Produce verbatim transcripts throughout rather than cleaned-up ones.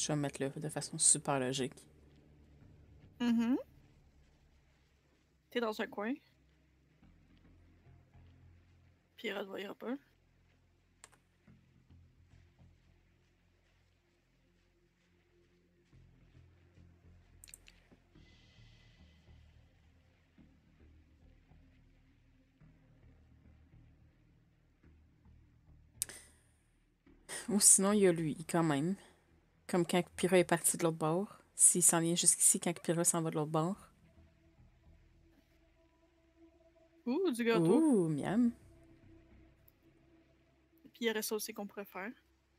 Je vais mettre là de façon super logique. Mm-hmm. T'es dans un coin. Pierre ne voyera pas. Ou sinon, il y a lui, quand même. Comme quand Pyrrha est parti de l'autre bord. S'il s'en vient jusqu'ici, quand Pyrrha s'en va de l'autre bord. Ouh, du gâteau. Ouh, miam. Puis il y aurait ça aussi qu'on pourrait faire.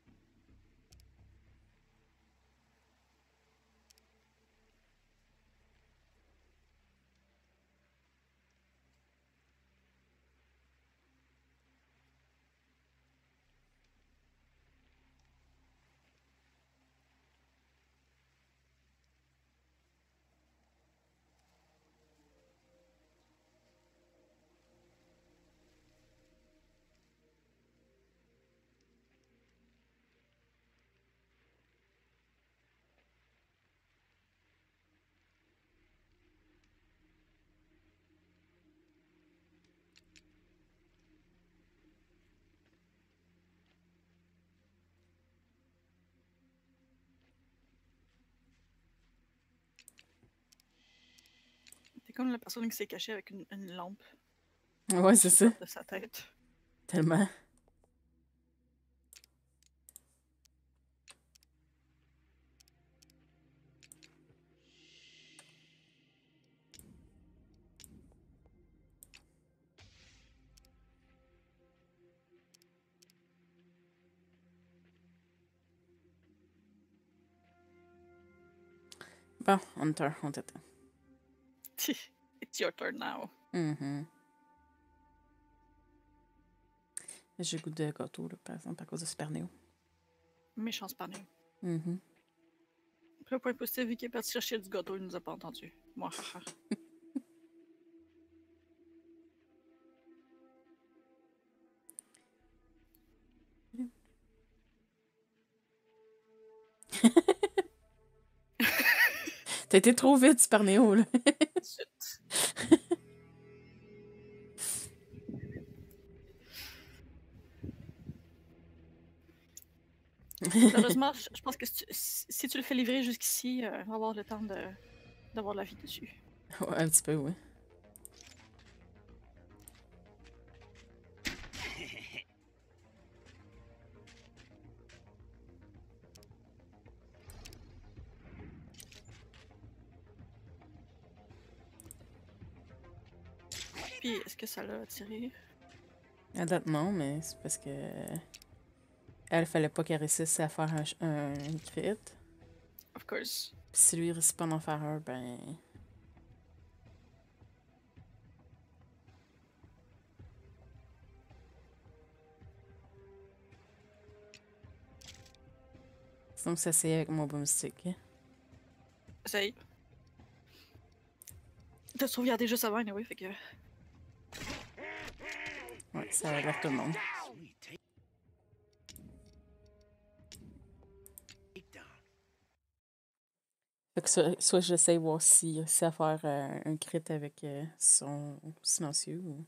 T'es comme la personne qui s'est cachée avec une, une lampe Ouais, c'est sur le ça. top de sa tête. Tellement. Bon, Hunter, on t'attend. It's your turn now. Mm-hmm. J'ai le goût de gâteau, là, par exemple, à cause de Super Neo. Méchant Spanning. Mm-hmm. Le point positif, vu qu'il est parti chercher du gâteau, il nous a pas entendu. Moi, haha. T'as été trop vite, Super Neo, là. Zut. Malheureusement, je je pense que si tu, si tu le fais livrer jusqu'ici, euh, on va avoir le temps de, d'avoir la vie dessus. Ouais, un petit peu, oui. Puis, est-ce que ça l'a attiré? À date, non, mais c'est parce que. Elle fallait pas qu'elle réussisse à faire un, un crit. Of course. Puis si lui il réussit pas d'en faire un, ben. Sinon, ça c'est avec mon boomstick. Essaye. T'as sauvegardé juste avant, anyway, fait que. Ouais, ça alerte tout le monde. Fait que soit, soit j'essaie de voir s'il réussit à faire euh, un crit avec euh, son silencieux ou.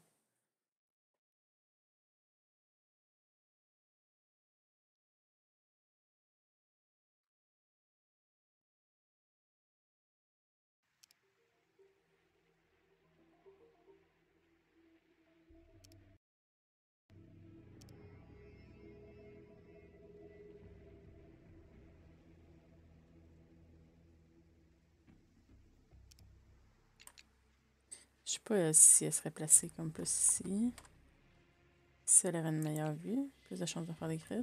Je sais pas euh, si elle serait placée comme plus ici. Si elle aurait une meilleure vue, plus de chances de faire des crits.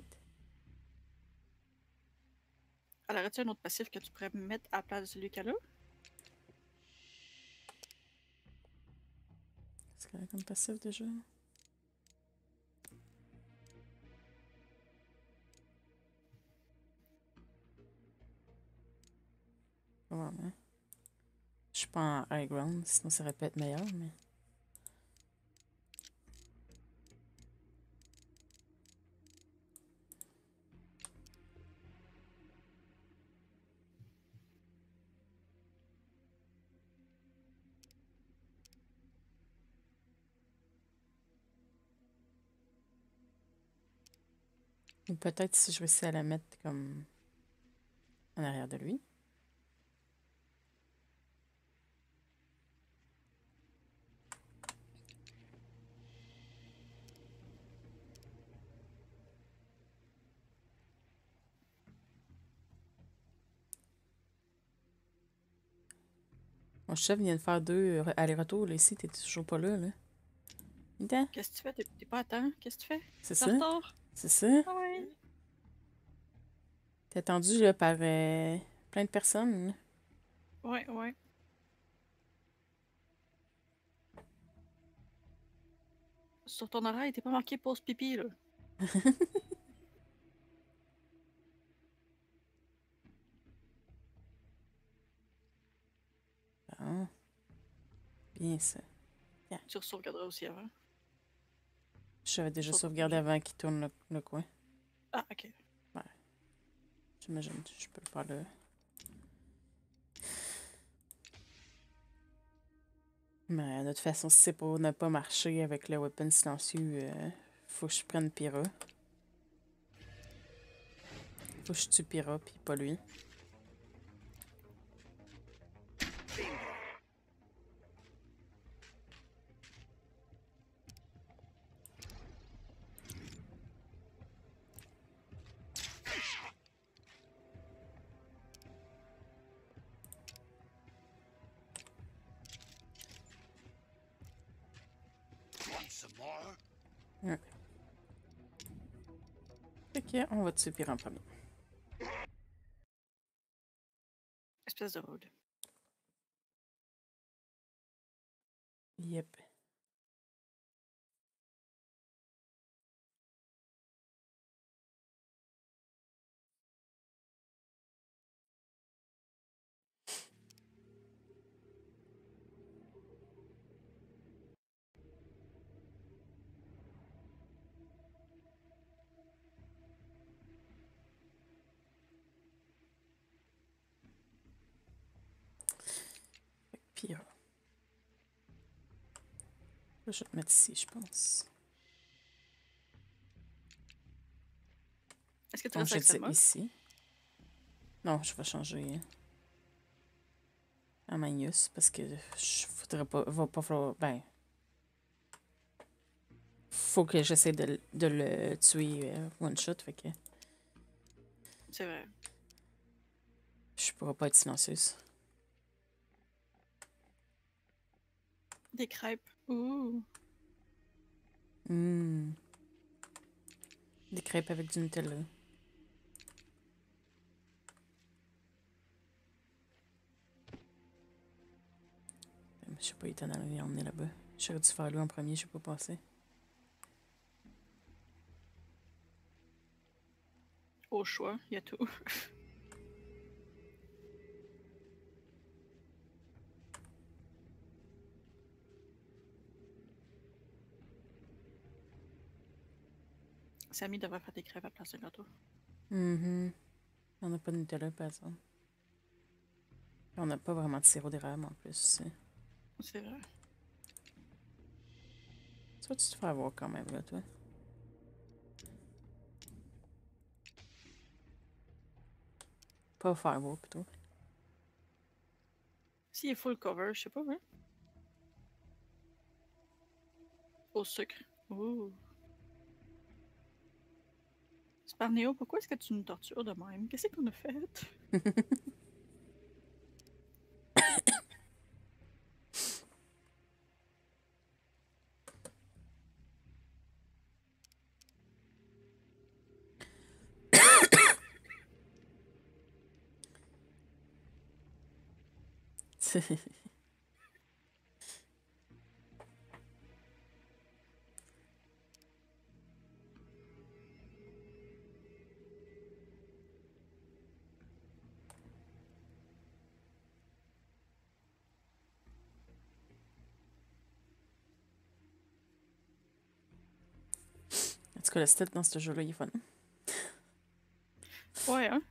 Elle aurait-tu un autre passif que tu pourrais mettre à la place de celui qu'elle a? Est-ce qu'elle a comme passif déjà? Ouais, hein. Je suis pas en high ground, sinon ça aurait pu être meilleur, mais. Ou peut-être si je réussis à la mettre comme en arrière de lui. Mon chef vient de faire deux re- allers-retours, là, ici, t'es toujours pas là, là. Attends, Qu'est-ce que tu fais? T'es t'es pas à temps? Qu'est-ce que tu fais? c'est T'es en ça? retard? C'est ça? Ah ouais. T'es attendu, là, par euh, plein de personnes, là. Ouais, ouais. Sur ton horaire, il était pas marqué pause pipi, là. Ah, bien ça. Tu sauvegarderas aussi avant. J'avais déjà Sauf sauvegardé j'ai- avant qu'il tourne le, le coin. Ah, ok. J'imagine que je peux le faire là. Mais de toute façon, si c'est pour ne pas marcher avec le weapon silencieux, euh, faut que je prenne Pyra. Faut que je tue Pyra, puis pas lui. Ouais. Fait que, on va tuer Pyra en premier. Espèce de rogue. Yep. Pyra. Là, je vais te mettre ici, je pense. Est-ce que tu Donc, restes je avec dis Selma? ici. Non, je vais changer à Magnus parce que je voudrais pas. Va pas falloir. Ben. Faut que j'essaie de, l- de le tuer euh, one shot, fait que C'est vrai. je pourrais pas être silencieuse. Des crêpes. Ouh. Hum. Des crêpes avec du Nutella. Je sais pas, il était dans les emmener là-bas. J'aurais dû faire lui en premier, je sais pas passer. Au choix, il y a tout. Samy devrait faire des crêpes à place de gâteau. Mhm. On n'a pas de Nutella, par exemple. On n'a pas vraiment de sirop d'érable en plus. c'est- C'est vrai. Tu vas tu te faire avoir quand même, là, toi? Pas faire avoir, plutôt. S'il est full cover, je sais pas, hein? Au sucre. Ouh. Sparnéo, pourquoi est-ce que tu nous tortures de même? Qu'est-ce qu'on a fait? En tout cas, le stealth dans ce jeu-là, il est fun. Ouais, hein?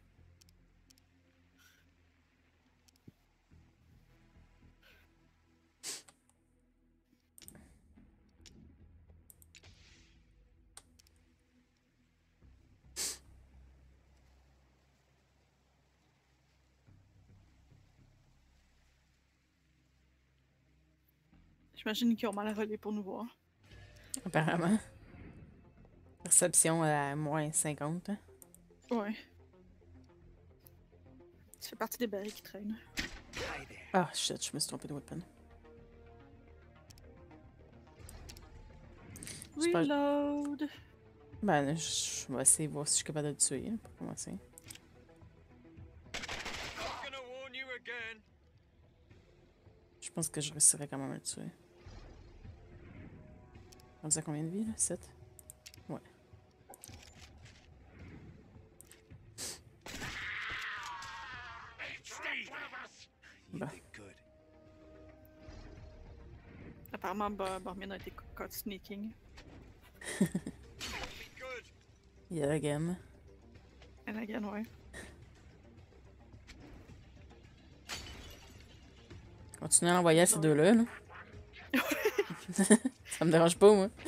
J'imagine qu'ils ont mal à relais pour nous voir. Apparemment. Perception à moins cinquante. Hein? Ouais. Ça fait partie des barils qui traînent. Ah, shit, je me suis trompé de weapon. Reload! Ben, je vais essayer de voir si je suis capable de le tuer, hein, pour commencer. Je pense que je réussirais quand même à le tuer. On dit à combien de vie, là? sept? Ouais. Bah. Apparemment, Barmin a été caught sneaking. Yeah, again. And again, ouais. Continuez à envoyer à ces deux-là, là. Ça me dérange pas, moi.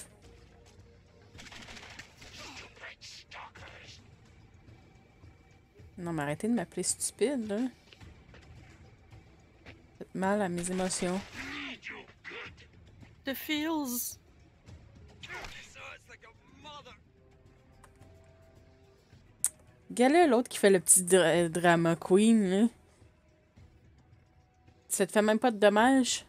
Non, mais arrêtez de m'appeler stupide, là. Faites mal à mes émotions. The feels! Regardez l'autre qui fait le petit dra drama queen, là. Ça te fait même pas de dommages?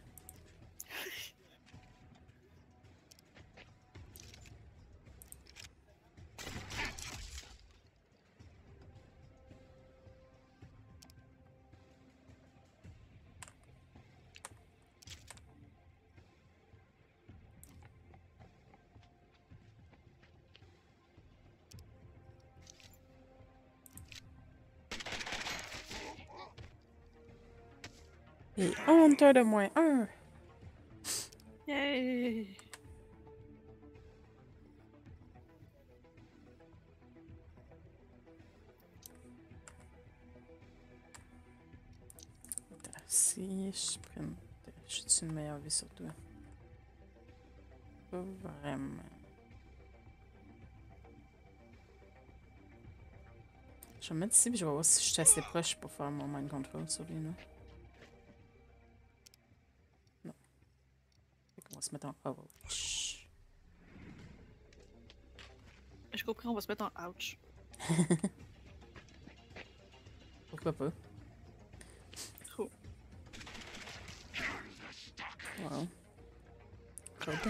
Et Hunter de moins un. Yay! Si je prends... Je suis une meilleure vie sur toi. Pas vraiment. Je vais me mettre ici et je vais voir si je suis assez proche pour faire mon mind control sur lui, là. Non. Fait qu'on va se mettre en Overwatch. J'ai compris, on va se mettre en ouch. Pourquoi pas? Trop. Wow. Cool.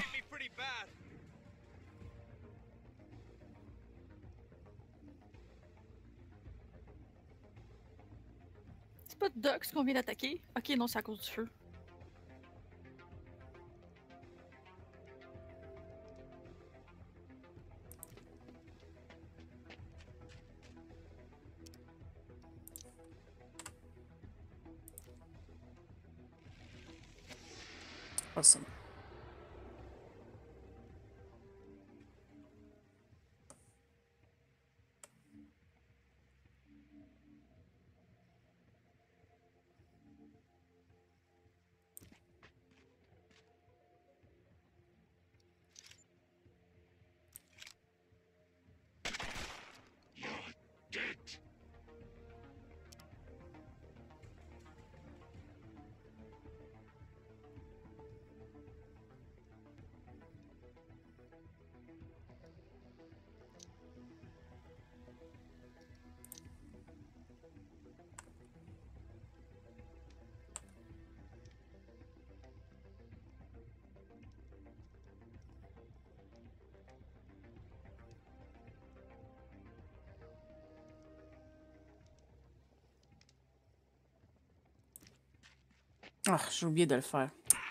C'est pas Dux qu'on vient d'attaquer? Ok, non, c'est à cause du feu. Awesome. Ah, j'ai oublié de le faire.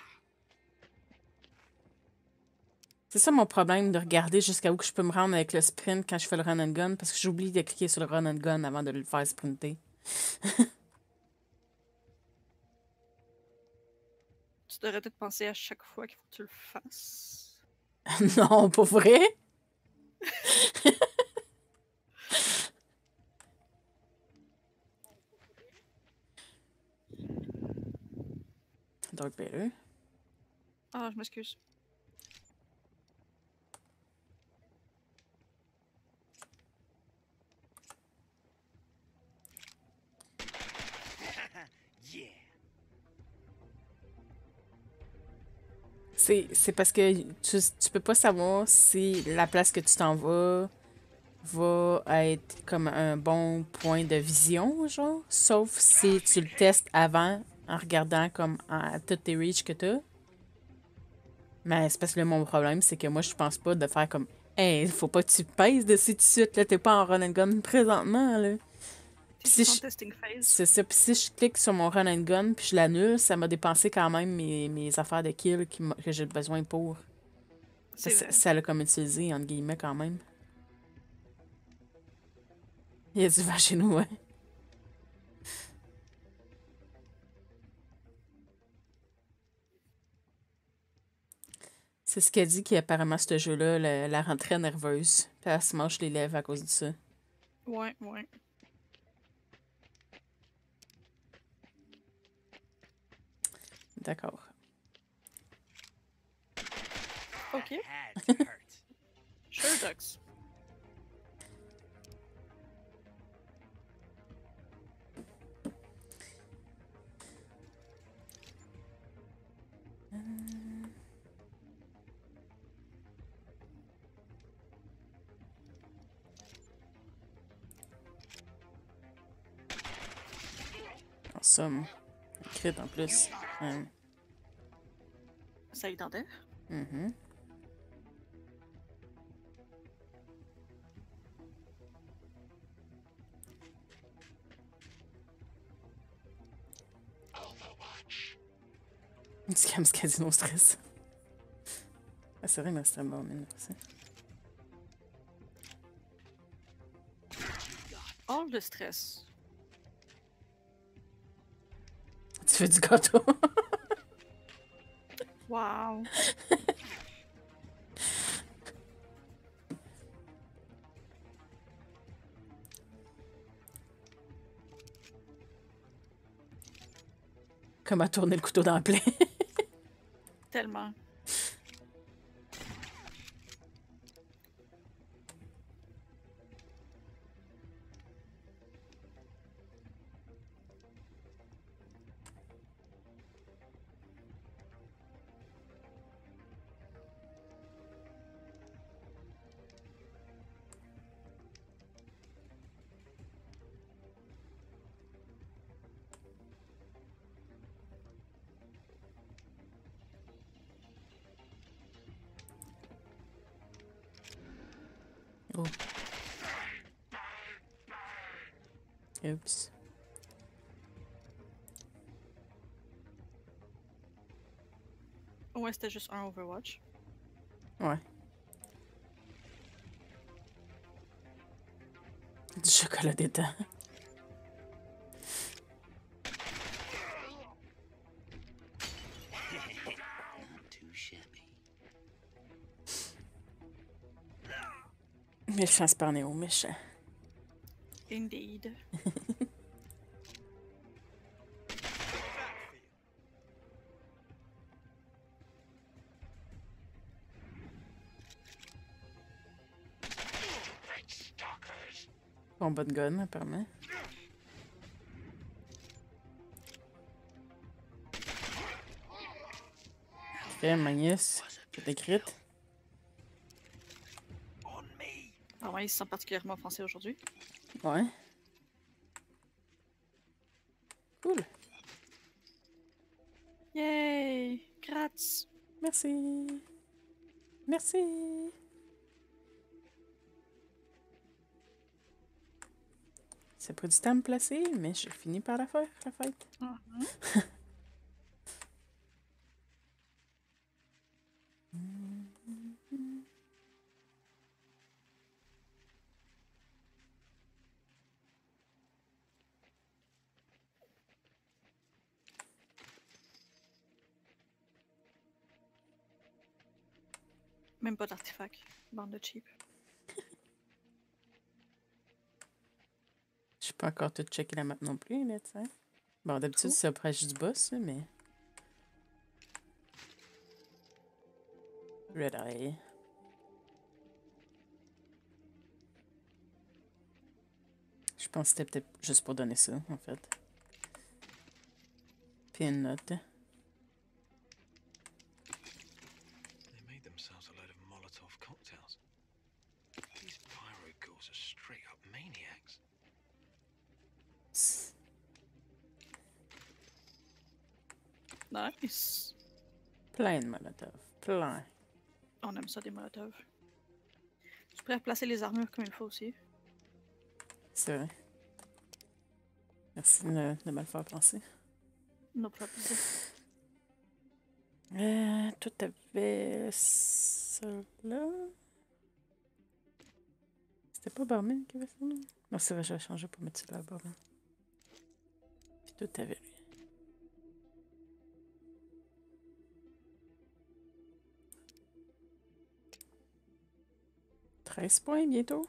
C'est ça mon problème, de regarder jusqu'à où que je peux me rendre avec le sprint quand je fais le run and gun, parce que j'oublie de cliquer sur le run and gun avant de le faire sprinter. Tu devrais peut-être penser à chaque fois qu'il faut que tu le fasses. Non, pas vrai? Dark Vader. Ah, je m'excuse. C'est c'est parce que tu, tu peux pas savoir si la place que tu t'en vas va être comme un bon point de vision, genre. Sauf si tu le testes avant en regardant comme à toutes tes reaches que t'as. Mais c'est parce que là, mon problème, c'est que moi, je pense pas de faire comme Hey, faut pas que tu pèses dessus tout de suite, là, t'es pas en run and gun présentement, là. T'es Puis si juste en je, testing phase. c'est ça, puis si je clique sur mon run and gun puis je l'annule, ça m'a dépensé quand même mes, mes affaires de kill qui m'a- que j'ai besoin pour. C'est Ça, vrai. ça l'a comme utilisé, entre guillemets, quand même. Il y a du vent chez nous, ouais. C'est ce qu'elle dit qu'apparemment, ce jeu-là, la, la rend très nerveuse. Puis elle se mange les lèvres à cause de ça. Ouais, ouais. D'accord. Ok. Had to hurt. Sure, Dux. En somme, crit en plus. Hum, Ça y tentait. mhm. C'est comme ce qu'elle dit, non stress. Ah, c'est vrai, mais c'est un bon mine, ça. Hors le stress. Tu fais du gâteau. Wow. Comment tourner le couteau dans le plaie. Tellement. Oh. Oups. Ouais, c'était juste un Overwatch. Ouais. Du chocolat des dents. Not too shabby. Méchant Sparnéo, méchant. Indeed. Combat de gun, apparemment. Ok, Magnus. C'est écrite. On me. Ah ouais, ils se sont particulièrement offensés aujourd'hui. Ouais. Cool. Yay! Grats! Merci. Merci. Ça a pris du temps à me placer, mais j'ai fini par la faire, la fête. Mhm. Même pas d'artefact. Bande de cheap. Je suis pas encore tout checké la map non plus, là, tu sais. Bon, d'habitude, Cool. c'est proche du boss, là, mais... Red Eye. Je pense que c'était peut-être juste pour donner ça, en fait. Puis une note. axe. Nice. Plein de Molotov. Plein. On aime ça, des molotovs. Je pourrais placer les armures comme il faut aussi. C'est vrai. Merci de, de me le faire penser. No problem. Euh, toi, t'avais ça là. C'était pas Barman qui avait ça là? Non, c'est vrai, j'avais changé pour mettre ça là, Barman. Puis toi, t'avais lui. treize points bientôt.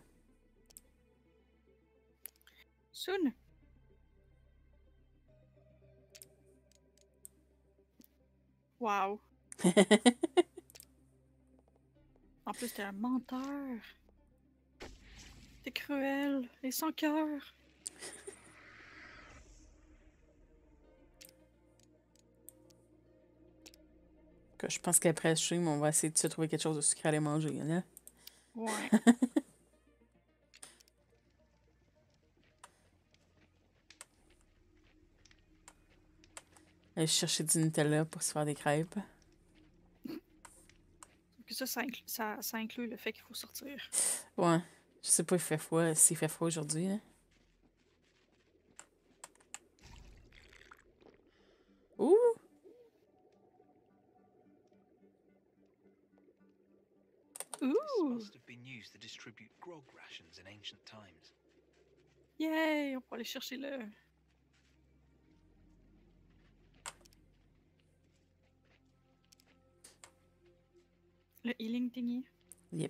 Soon. Wow. En plus, t'es un menteur. T'es cruel et sans cœur. Que je pense qu'après le stream, on va essayer de se trouver quelque chose de sucré à aller manger, là. Ouais. Aller chercher du Nutella pour se faire des crêpes. Que ça, ça, inclut, ça, ça inclut le fait qu'il faut sortir. Ouais. Je sais pas, il fait froid, s'il fait froid aujourd'hui, là. Ouh! This Ouh! must have been used to distribute grog rations in ancient times. Yay! On peut aller chercher le... Le healing thingy. Yep.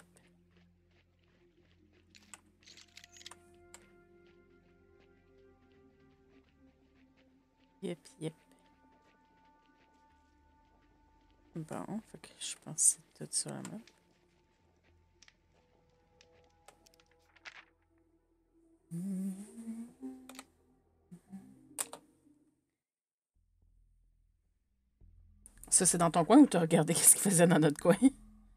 Yep, yep. Bon, fait que je pense que c'est tout sur la map. Ça, c'est dans ton coin ou t'as regardé qu'est-ce qu'il faisait dans notre coin?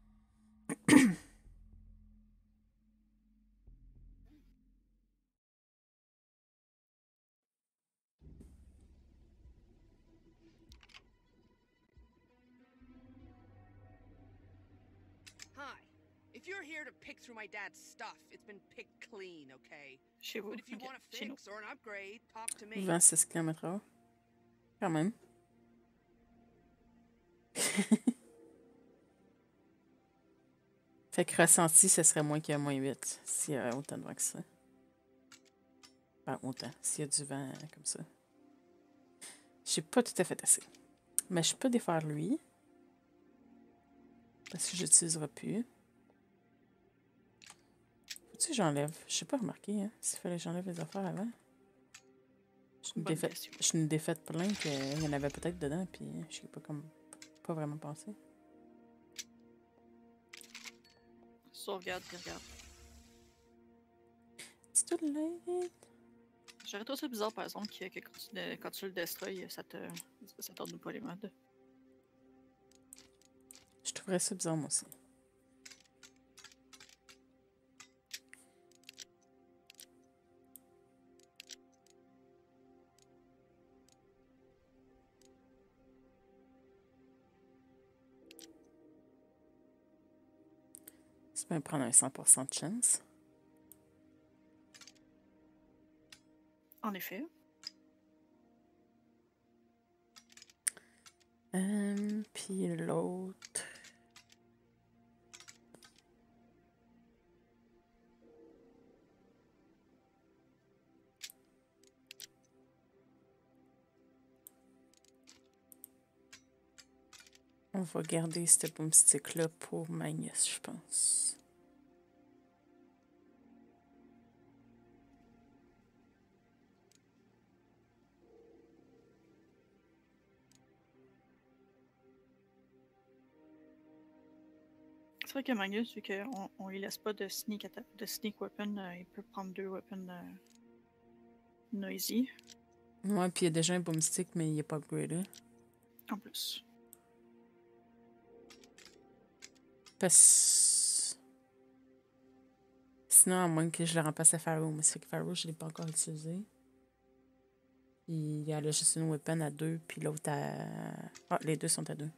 Hi. If you're here to pick through my dad's stuff, it's been picked clean, okay? Chez vous. But if you Ok, want a chez nous. fix or an upgrade, talk to me. vingt-six kilomètres heure. Quand même. Fait que ressenti, ce serait moins que moins huit. S'il y a autant de vent que ça. Pas autant. S'il y a du vent comme ça. J'ai pas tout à fait assez. Mais je peux défaire lui. Parce que je l'utiliserai plus. Faut-tu que j'enlève? Je sais pas remarqué, hein. S'il fallait que j'enlève les affaires avant. Je suis Bonne défaite, question. je suis une défaite plein qu'il y en avait peut-être dedans, puis je sais pas comme pas vraiment pensé. Sauvegarde, puis regarde. C'est tout late. J'aurais trouvé ça bizarre, par exemple, que, que quand, tu, le- quand tu le destroy, ça te ça t'ordonne pas les modes. Je trouverais ça bizarre, moi aussi. Ça peut me prendre un cent pour cent de chance. En effet. Euh, puis l'autre. On va garder ce boomstick-là pour Magnus, je pense. C'est vrai que Magnus, vu qu'on on lui laisse pas de sneak, atta- de sneak weapon, euh, il peut prendre deux weapons euh, noisy. Ouais, puis il y a déjà un boomstick, mais il n'est pas upgradé. En plus. Parce... sinon, à moins que je le remplace à Pharaoh. Mais c'est que Pharaoh, je ne l'ai pas encore utilisé. Puis il y a là, juste une weapon à deux, puis l'autre à... Ah, les deux sont à deux.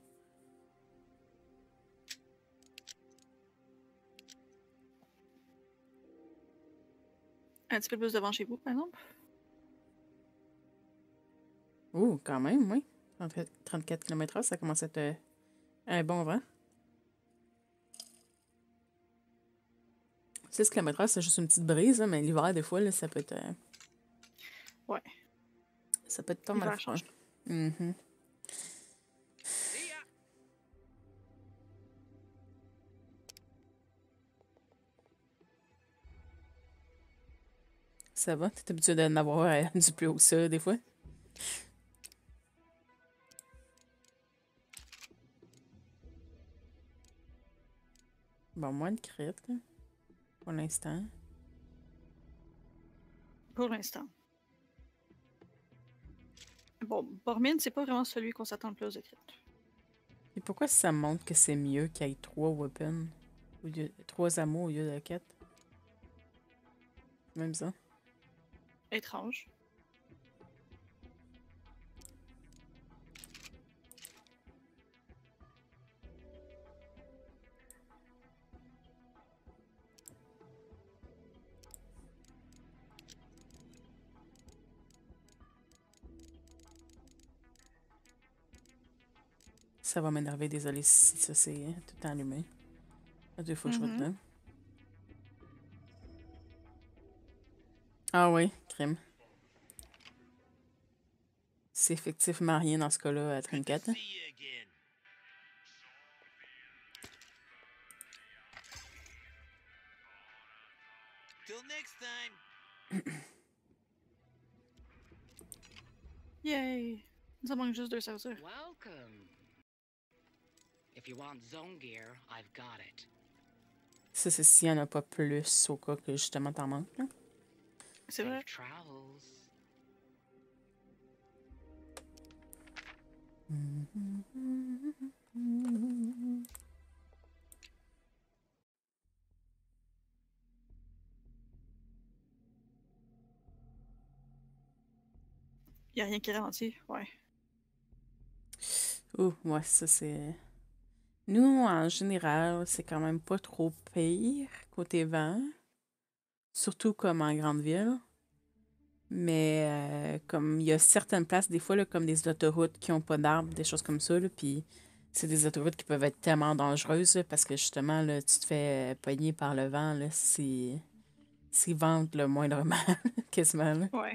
Un petit peu plus devant chez vous, par exemple. Ouh, quand même, oui. trente-quatre kilomètres heure, ça commence à être euh, un bon vent. six kilomètres heure, c'est juste une petite brise, là, mais l'hiver, des fois, là, ça peut être... euh, Ouais. Ça peut être pas mal L'hiver froid. change tout. Mhm. See ya. Ça va? T'es habitué d'en avoir euh, du plus haut que ça, des fois? Bon, moins de crit, là, pour l'instant. Pour l'instant. Bon, Bormin, c'est pas vraiment celui qu'on s'attend le plus de crit. Et pourquoi ça montre que c'est mieux qu'il y ait trois weapons? Au lieu... Trois amours au lieu de quatre? Même ça. Étrange. Ça va m'énerver, désolé si ça c'est euh, tout allumé. À deux fois que je Mhm. vois dedans. Ah oui, crime. C'est effectivement rien dans ce cas-là à trente-quatre. hein. See you again. Till next time. Yay! Ça manque juste deux serviteurs. Welcome. If you want zone gear, I've got it. Ça, c'est s'il n'y en a pas plus au cas que justement t'en manques. Là. C'est vrai. Safe travels. Y a rien qui ralentit. Ouais. Ouh, ouais, ça c'est. Nous, en général, c'est quand même pas trop pire côté vent. Surtout comme en grande ville. Mais euh, comme il y a certaines places, des fois, là, comme des autoroutes qui ont pas d'arbres, des choses comme ça, là, puis c'est des autoroutes qui peuvent être tellement dangereuses là, parce que justement, là, tu te fais euh, pogner par le vent, là, si, s'ils ventent le moindrement, quasiment. Là. Ouais.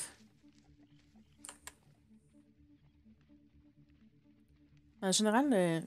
En général, euh,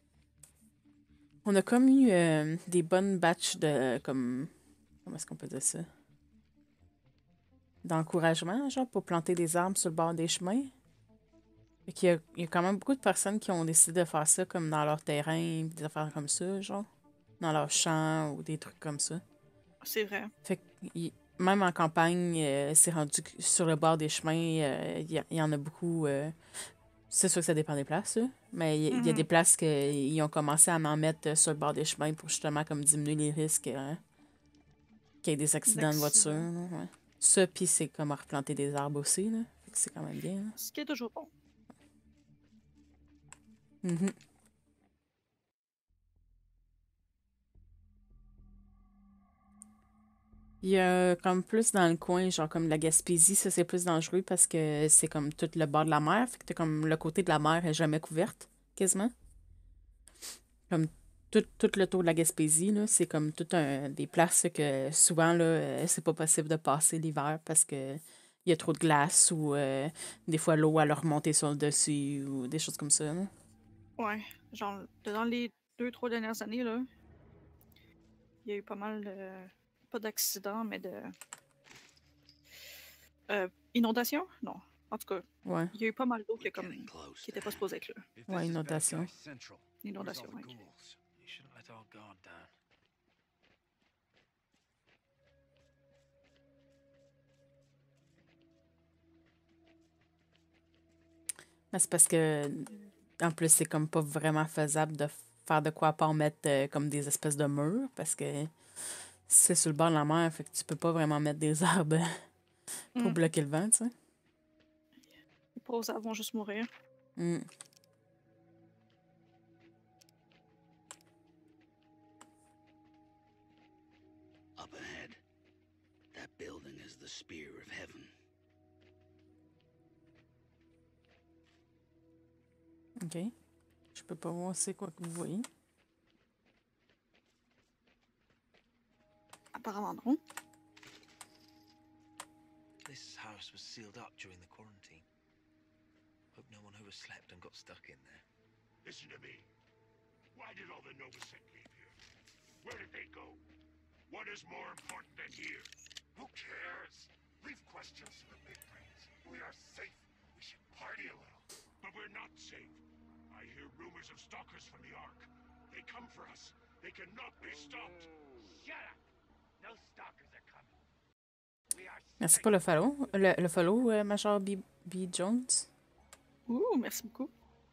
on a comme eu euh, des bonnes batches de, comme, comment est-ce qu'on peut dire ça? D'encouragement, genre, pour planter des arbres sur le bord des chemins. Fait qu'il y a, il y a quand même beaucoup de personnes qui ont décidé de faire ça comme dans leur terrain, des affaires comme ça, genre. Dans leur champ ou des trucs comme ça. C'est vrai. Fait que il- même en campagne, euh, c'est rendu que sur le bord des chemins, euh, il y, a- il y en a beaucoup. euh, c'est sûr que ça dépend des places, là, mais il y, il y a des Mhm. places qu'ils ont commencé à en mettre euh, sur le bord des chemins pour justement comme diminuer les risques euh, qu'il y ait des accidents de voiture. D'accident. là, ouais. Ça, puis c'est comme à replanter des arbres aussi, là. Fait que c'est quand même bien. là. Ce qui est toujours bon. Mhm. Il y a comme plus dans le coin, genre comme la Gaspésie, ça c'est plus dangereux parce que c'est comme tout le bord de la mer. Fait que t'as comme le côté de la mer est jamais couverte, quasiment. Comme tout, tout le tour de la Gaspésie, là, c'est comme tout un, des places que souvent, là, euh, c'est pas possible de passer l'hiver parce que il y a trop de glace ou euh, des fois l'eau elle a remonté sur le dessus ou des choses comme ça. là. Ouais. Genre, dans les deux, trois dernières années, là, il y a eu pas mal de. Pas d'accidents, mais de. Euh, inondations? Non. En tout cas, Ouais, il y a eu pas mal d'eau qui, We're a comme, getting close. qui était pas supposée être là. If ouais, this is bad inondation. guy central, where's all Inondation, the ouais. ghouls? You shouldn't let our guard down. Mais c'est parce que, en plus, c'est comme pas vraiment faisable de faire de quoi à part mettre euh, comme des espèces de murs parce que C'est sur le bord de la mer, fait que tu peux pas vraiment mettre des arbres pour Mm. bloquer le vent, tu sais. Les pauvres arbres vont juste mourir. Mm. Up ahead. That building is the spear of heaven. OK. Je peux pas voir c'est quoi que vous voyez. Apparemment non. This house was sealed up during the quarantine. Hope no one overslept and got stuck in there. Listen to me. Why did all the Novosec leave here? Where did they go? What is more important than here? Who cares? Leave questions to the big brains. We are safe. We should party a little. But we're not safe. I hear rumors of stalkers from the Ark. They come for us. They cannot be stopped. Shut up! No stalkers are coming. We are Merci pour le follow. Le, le follow, euh, Major B. B. Jones. Ouh, merci beaucoup.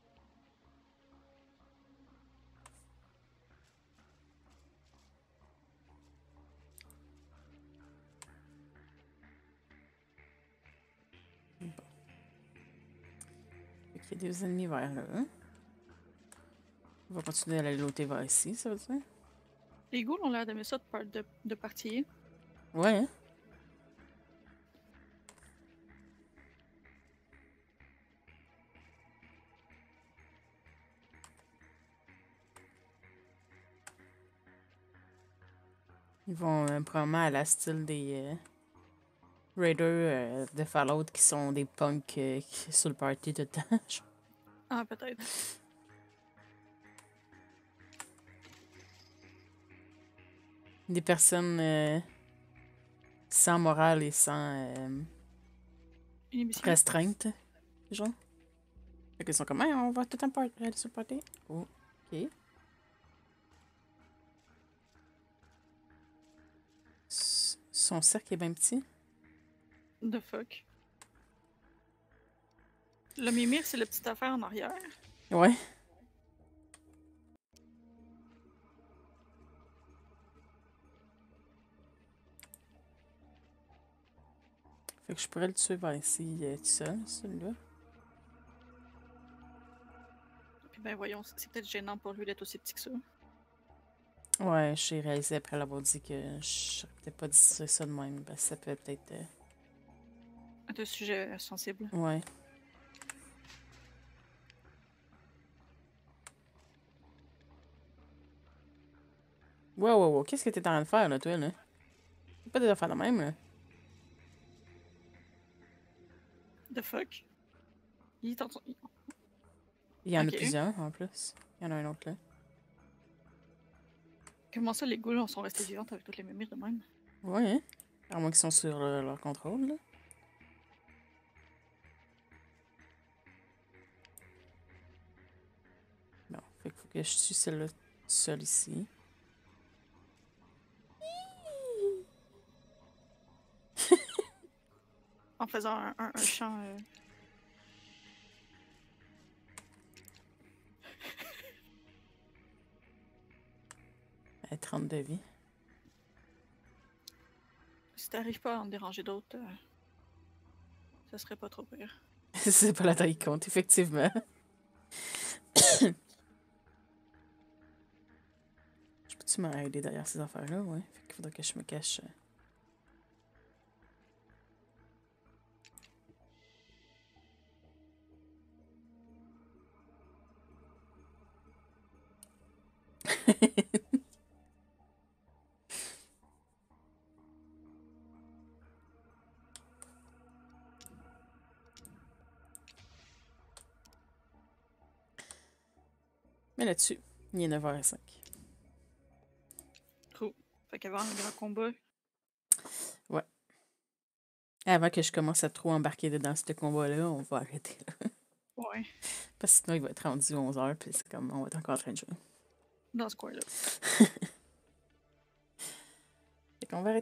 Fait qu'il y a des ennemis vers là. On va continuer à aller l'autre vers ici, ça veut dire? Les ghouls ont l'air d'aimer ça de, par- de, de partir. Ouais, hein? Ils vont euh, probablement à la style des euh, Raiders euh, de Fallout qui sont des punks euh, qui- sur le party tout le temps. genre. Ah, peut-être. Des personnes euh, sans morale et sans euh, Une émission. restreinte, genre. Fait qu'ils sont comme, hey, on va tout le temps par- aller sur le party. Oh, ok. S- Son cercle est bien petit. The fuck. Le mimir, c'est la petite affaire en arrière. Ouais. Fait que je pourrais le tuer vers ici euh, tout seul, celui-là. Puis ben voyons, c'est c'est peut-être gênant pour lui d'être aussi petit que ça. Ouais, j'ai réalisé après l'avoir dit que je serais peut-être pas dit ça de même. Ben, ça peut peut-être. euh, C'est un sujet sensible. Ouais. Wow, wow, wow. Qu'est-ce que t'es en train de faire, là, toi, là? C'est pas des affaires de même, là. The fuck. Il est en train- Il y en Ok. a plusieurs, en plus. Il y en a un autre, là. Comment ça, les ghouls sont restés vivantes avec toutes les mimirs de même? Ouais, hein? À moins qu'ils sont sur euh, leur contrôle, là. Bon, fait qu'il faut que je tue celle-là seule ici. En faisant un, un, un chant. euh, Elle a trente de vie. Si t'arrives pas à en déranger d'autres, euh, ça serait pas trop pire. C'est pas la taille qui compte, effectivement. Je peux-tu m'aider derrière ces affaires-là? Ouais. Fait qu'il faudrait que je me cache. euh. Mais là-dessus, il est neuf heures cinq. Trou. Fait qu'avant le grand combat, Avant que je commence à trop embarquer dans ce combat-là, on va arrêter. Là. ouais, Parce que sinon, il va être rendu onze heures, puis c'est comme, on va être encore en train de jouer. dans ce coin-là. Fait qu'on va arrêter.